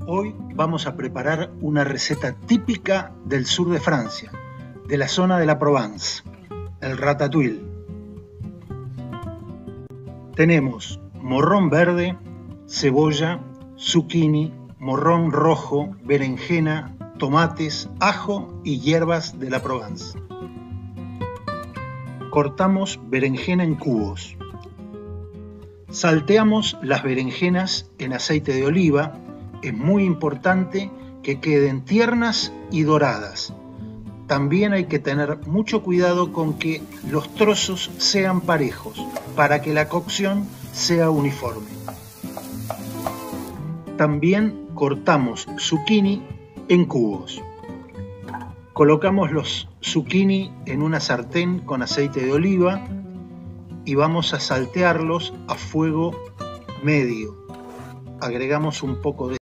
Hoy vamos a preparar una receta típica del sur de Francia, de la zona de la Provence, el ratatouille. Tenemos morrón verde, cebolla, zucchini, morrón rojo, berenjena, tomates, ajo y hierbas de la Provence. Cortamos berenjena en cubos. Salteamos las berenjenas en aceite de oliva. Es muy importante que queden tiernas y doradas. También hay que tener mucho cuidado con que los trozos sean parejos para que la cocción sea uniforme. También cortamos zucchini en cubos. Colocamos los zucchini en una sartén con aceite de oliva y vamos a saltearlos a fuego medio. Agregamos un poco de